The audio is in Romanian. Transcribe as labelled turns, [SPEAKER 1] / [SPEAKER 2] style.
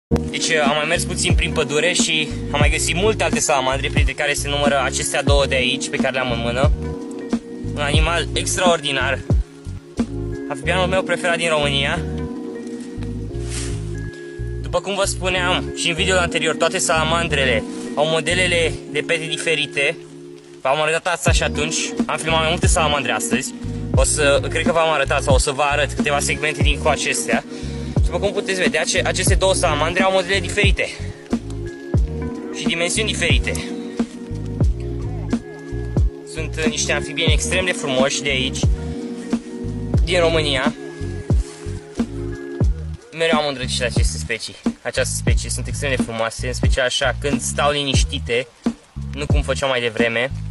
[SPEAKER 1] Deci am mai mers puțin prin pădure și am mai găsit multe alte salamandre, printre care se numără acestea două de aici, pe care le-am în mână. Un animal extraordinar. Amfibianul meu preferat din România. După cum vă spuneam și în videoul anterior, toate salamandrele au modelele de pete diferite. V-am arătat asta și atunci. Am filmat mai multe salamandre astăzi. Cred că v-am arătat sau o să vă arăt câteva segmente din cu acestea. După cum puteți vedea, aceste două salamandre au modele diferite și dimensiuni diferite. Sunt niște amfibieni extrem de frumoși de aici, din România. Mereu am îndrăgit această specie, sunt extrem de frumoase, în special așa când stau liniștite, nu cum făceam mai devreme.